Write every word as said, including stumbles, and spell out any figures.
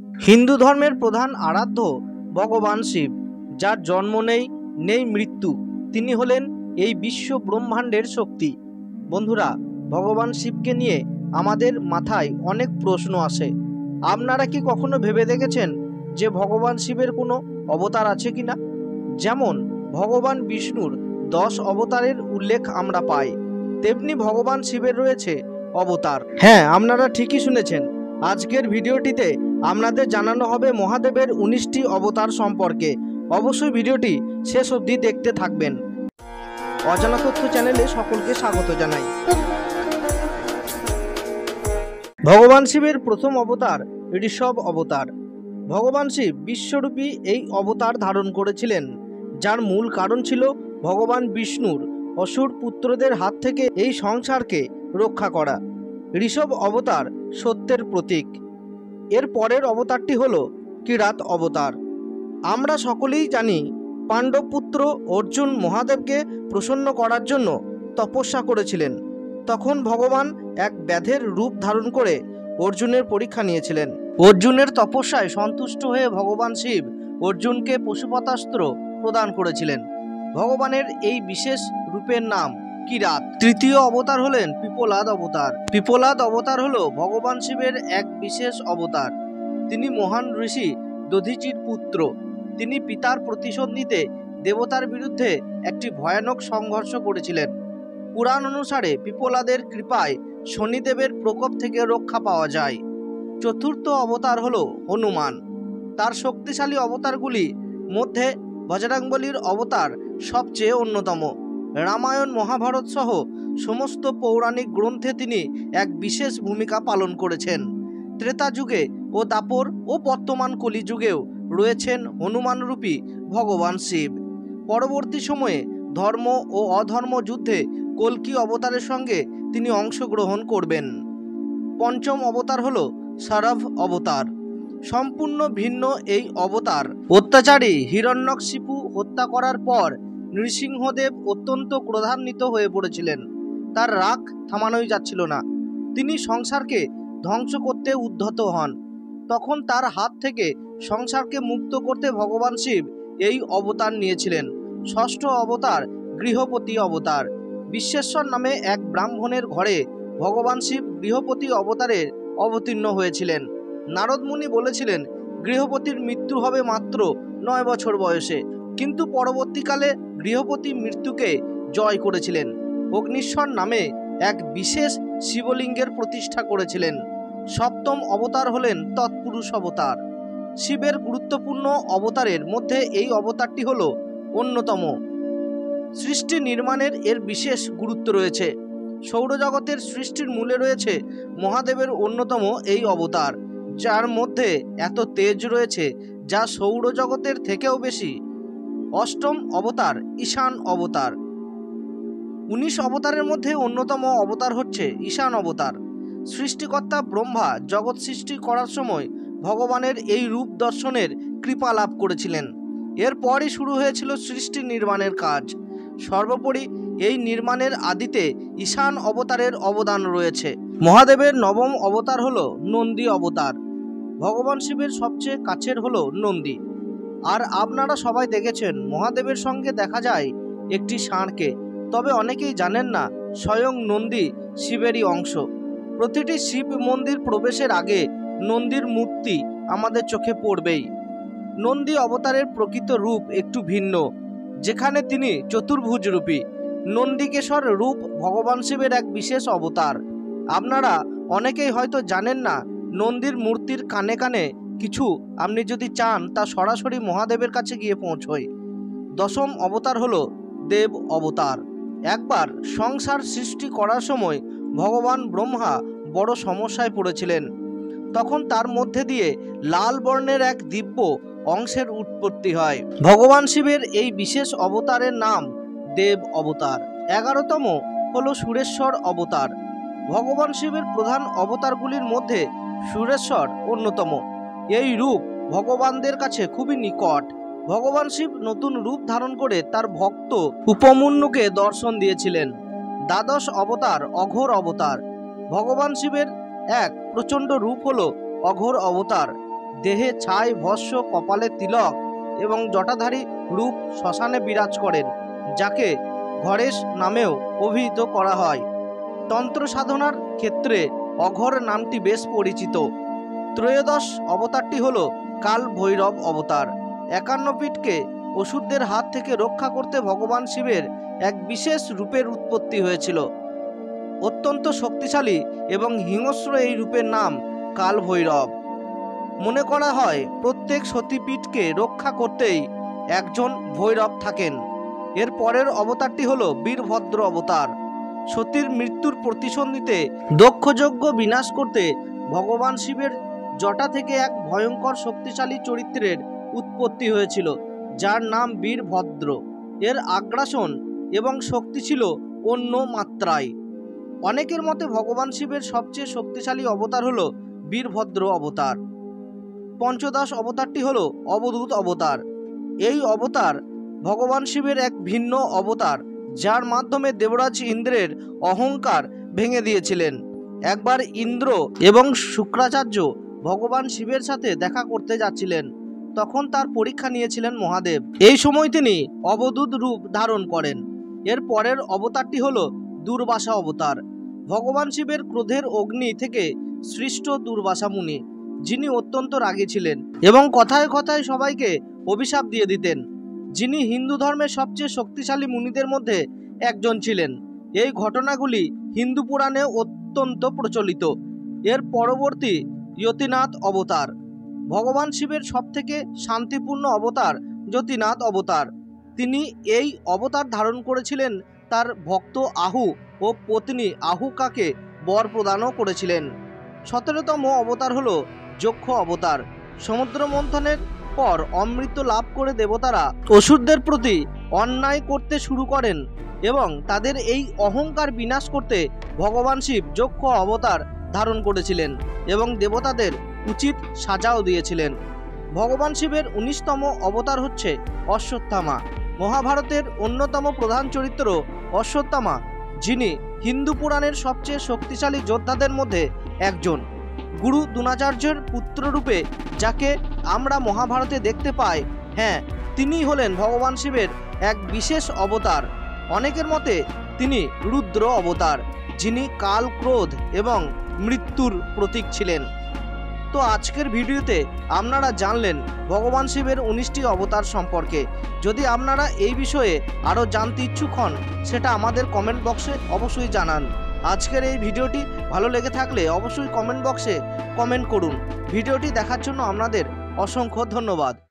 হিন্দু ধর্মের প্রধান আরাধ্য ভগবান শিব, যার জন্ম নেই নেই মৃত্যু। তিনি হলেন এই বিশ্ব ব্রহ্মাণ্ডের শক্তি। বন্ধুরা, ভগবান শিবকে নিয়ে আমাদের মাথায় অনেক প্রশ্ন আসে। আপনারা কি কখনো ভেবে দেখেছেন যে ভগবান শিবের কোনো অবতার আছে কিনা? যেমন ভগবান বিষ্ণুর দশ অবতারের উল্লেখ আমরা পাই, তেমনি ভগবান শিবের রয়েছে অবতার। হ্যাঁ, আপনারা ঠিকই শুনেছেন। আজকের ভিডিওটিতে আপনাদের জানানো হবে মহাদেবের উনিশটি অবতার সম্পর্কে। অবশ্যই ভিডিওটি শেষ অবধি দেখতে থাকবেন। অজানা তথ্য চ্যানেলে সকলকে স্বাগত জানাই। ভগবান শিবের প্রথম অবতার ঋষভ অবতার। ভগবান শিব বিশ্বরূপী এই অবতার ধারণ করেছিলেন, যার মূল কারণ ছিল ভগবান বিষ্ণুর অসুর পুত্রদের হাত থেকে এই সংসারকে রক্ষা করা। ঋষভ অবতার সত্যের প্রতীক। এর পরের অবতারটি হল কিরাত অবতার। আমরা সকলেই জানি পাণ্ডব পুত্র অর্জুন মহাদেবকে প্রসন্ন করার জন্য তপস্যা করেছিলেন। তখন ভগবান এক ব্যাধের রূপ ধারণ করে অর্জুনের পরীক্ষা নিয়েছিলেন। অর্জুনের তপস্যায় সন্তুষ্ট হয়ে ভগবান শিব অর্জুনকে পশুপতাস্ত্র প্রদান করেছিলেন। ভগবানের এই বিশেষ রূপের নাম কিরাত। তৃতীয় অবতার হলেন পিপলাদ অবতার। পিপলাদ অবতার হল ভগবান শিবের এক বিশেষ অবতার। তিনি মহান ঋষি দধিচির পুত্র। তিনি পিতার প্রতিশোধ নিতে দেবতার বিরুদ্ধে একটি ভয়ানক সংঘর্ষ করেছিলেন। পুরাণ অনুসারে পিপলাদের কৃপায় শনিদেবের প্রকোপ থেকে রক্ষা পাওয়া যায়। চতুর্থ অবতার হল হনুমান। তার শক্তিশালী অবতারগুলির মধ্যে বজরংবলীর অবতার সবচেয়ে অন্যতম। রামায়ণ, মহাভারত সহ সমস্ত পৌরাণিক গ্রন্থে তিনি এক বিশেষ ভূমিকা পালন করেছেন। ত্রেতা যুগে ও দাপর ও বর্তমান কলিযুগেও রয়েছেন হনুমানরূপী ভগবান শিব। পরবর্তী সময়ে ধর্ম ও অধর্ম যুদ্ধে কল্কি অবতারের সঙ্গে তিনি অংশগ্রহণ করবেন। পঞ্চম অবতার হল শরভ অবতার। সম্পূর্ণ ভিন্ন এই অবতার। অত্যাচারী হিরণ্যকশিপু হত্যা করার পর নৃসিংহদেব অত্যন্ত ক্রোধান্বিত হয়ে পড়েছিলেন। তার রাগ থামানোই যাচ্ছিল না। তিনি সংসারকে ধ্বংস করতে উদ্ধত হন। তখন তার হাত থেকে সংসারকে মুক্ত করতে ভগবান শিব এই অবতার নিয়েছিলেন। ষষ্ঠ অবতার গৃহপতি অবতার। বিশ্বেশ্বর নামে এক ব্রাহ্মণের ঘরে ভগবান শিব গৃহপতি অবতারে অবতীর্ণ হয়েছিলেন। নারদ মুনি বলেছিলেন গৃহপতির মৃত্যু হবে মাত্র নয় বছর বয়সে, কিন্তু পরবর্তীকালে গৃহপতি মৃত্যুকে জয় করেছিলেন। অগ্নিশ্বর নামে এক বিশেষ শিবলিঙ্গের প্রতিষ্ঠা করেছিলেন। সপ্তম অবতার হলেন তৎপুরুষ অবতার। শিবের গুরুত্বপূর্ণ অবতারের মধ্যে এই অবতারটি হল অন্যতম। সৃষ্টি নির্মাণের এর বিশেষ গুরুত্ব রয়েছে। সৌরজগতের সৃষ্টির মূলে রয়েছে মহাদেবের অন্যতম এই অবতার, যার মধ্যে এত তেজ রয়েছে যা সৌরজগতের থেকেও বেশি। অষ্টম অবতার ঈশান অবতার। উনিশ অবতারের মধ্যে অন্যতম অবতার হচ্ছে ঈশান অবতার। সৃষ্টিকর্তা ব্রহ্মা জগৎ সৃষ্টি করার সময় ভগবানের এই রূপ দর্শনের কৃপা লাভ করেছিলেন। এরপরই শুরু হয়েছিল সৃষ্টি নির্মাণের কাজ। সর্বোপরি এই নির্মাণের আদিতে ঈশান অবতারের অবদান রয়েছে। মহাদেবের নবম অবতার হল নন্দী অবতার। ভগবান শিবের সবচেয়ে কাছের হল নন্দী। আর আপনারা সবাই দেখেছেন মহাদেবের সঙ্গে দেখা যায় একটি ষাঁড়কে। তবে অনেকেই জানেন না স্বয়ং নন্দী শিবেরই অংশ। প্রতিটি শিব মন্দির প্রবেশের আগে নন্দীর মূর্তি আমাদের চোখে পড়বেই। নন্দী অবতারের প্রকৃত রূপ একটু ভিন্ন, যেখানে তিনি চতুর্ভুজ রূপী। নন্দিকেশ্বর রূপ ভগবান শিবের এক বিশেষ অবতার। আপনারা অনেকেই হয়তো জানেন না নন্দীর মূর্তির কানে কানে কিছু আপনি যদি চান তা সরাসরি মহাদেবের কাছে গিয়ে পৌঁছয়। দশম অবতার হল দেব অবতার। একবার সংসার সৃষ্টি করার সময় ভগবান ব্রহ্মা বড় সমস্যায় পড়েছিলেন। তখন তার মধ্যে দিয়ে লাল বর্ণের এক দিব্য অংশের উৎপত্তি হয়। ভগবান শিবের এই বিশেষ অবতারের নাম দেব অবতার। এগারোতম হল সুরেশ্বর অবতার। ভগবান শিবের প্রধান অবতারগুলির মধ্যে সুরেশ্বর অন্যতম। এই রূপ ভগবানদের কাছে খুবই নিকট। ভগবান শিব নতুন রূপ ধারণ করে তার ভক্ত উপমন্যুকে দর্শন দিয়েছিলেন। দ্বাদশ অবতার অঘোর অবতার। ভগবান শিবের এক প্রচণ্ড রূপ হল অঘোর অবতার। দেহে ছাই ভস্য, কপালে তিলক এবং জটাধারী রূপ শ্মশানে বিরাজ করেন, যাকে ঘরেশ নামেও অভিহিত করা হয়। তন্ত্র সাধনার ক্ষেত্রে অঘর নামটি বেশ পরিচিত। ত্রয়োদশ অবতারটি হল কাল ভৈরব অবতার। একান্ন পীঠকে অসুরদের হাত থেকে রক্ষা করতে ভগবান শিবের এক বিশেষ রূপের উৎপত্তি হয়েছিল। অত্যন্ত শক্তিশালী এবং হিংস্র এই রূপের নাম কাল ভৈরব। মনে করা হয় প্রত্যেক সতীপীঠকে রক্ষা করতেই একজন ভৈরব থাকেন। এর পরের অবতারটি হল বীরভদ্র অবতার। সতীর মৃত্যুর প্রতিশোধ নিতে দক্ষযজ্ঞ বিনাশ করতে ভগবান শিবের জটা থেকে এক ভয়ঙ্কর শক্তিশালী চরিত্রের উৎপত্তি হয়েছিল, যার নাম বীরভদ্র। এর আগ্রাসন এবং শক্তি ছিল অন্য মাত্রায়। অনেকের মতে ভগবান শিবের সবচেয়ে শক্তিশালী অবতার হল বীরভদ্র অবতার। পঞ্চদশ অবতারটি হল অবধূত অবতার। এই অবতার ভগবান শিবের এক ভিন্ন অবতার, যার মাধ্যমে দেবরাজ ইন্দ্রের অহংকার ভেঙে দিয়েছিলেন। একবার ইন্দ্র এবং শুক্রাচার্য ভগবান শিবের সাথে দেখা করতে যাচ্ছিলেন। তখন তার পরীক্ষা নিয়েছিলেন মহাদেব। এই সময় তিনি অবধূত রূপ ধারণ করেন। এর পরের অবতারটি হল দুর্বাসা অবতার। ভগবান শিবের ক্রোধের অগ্নি থেকে সৃষ্ট দুর্বাসা মুনি, যিনি অত্যন্ত রাগী ছিলেন এবং কথায় কথায় সবাইকে অভিশাপ দিয়ে দিতেন, যিনি হিন্দু ধর্মের সবচেয়ে শক্তিশালী মুনিদের মধ্যে একজন ছিলেন। এই ঘটনাগুলি হিন্দু পুরাণে অত্যন্ত প্রচলিত। এর পরবর্তী যতীনাথ অবতার। ভগবান শিবের সবথেকে শান্তিপূর্ণ অবতার যতীনাথ অবতার। তিনি এই অবতার ধারণ করেছিলেন তার ভক্ত আহু ও পত্নী আহুকাকে বর প্রদানও করেছিলেন। সতেরোতম অবতার হল যক্ষ অবতার। সমুদ্র মন্থনের পর অমৃত লাভ করে দেবতারা অসুরদের প্রতি অন্যায় করতে শুরু করেন এবং তাদের এই অহংকার বিনাশ করতে ভগবান শিব যক্ষ অবতার ধারণ করেছিলেন এবং দেবতাদের উচিত সাজাও দিয়েছিলেন। ভগবান শিবের উনিশতম অবতার হচ্ছে অশ্বত্থামা। মহাভারতের অন্যতম প্রধান চরিত্র অশ্বত্থামা, যিনি হিন্দু পুরাণের সবচেয়ে শক্তিশালী যোদ্ধাদের মধ্যে একজন। গুরু দ্রোণাচার্যের পুত্ররূপে যাকে আমরা মহাভারতে দেখতে পাই, হ্যাঁ, তিনি হলেন ভগবান শিবের এক বিশেষ অবতার। অনেকের মতে তিনি রুদ্র অবতার, যিনি কাল, ক্রোধ এবং মৃত্যুর প্রতীক ছিলেন। তো আজকের ভিডিওতে আপনারা জানলেন ভগবান শিবের উনিশটি অবতার সম্পর্কে। যদি আপনারা এই বিষয়ে আরও জানতে ইচ্ছুক হন, সেটা আমাদের কমেন্ট বক্সে অবশ্যই জানান। আজকের এই ভিডিওটি ভালো লেগে থাকলে অবশ্যই কমেন্ট বক্সে কমেন্ট করুন। ভিডিওটি দেখার জন্য আপনাদের অসংখ্য ধন্যবাদ।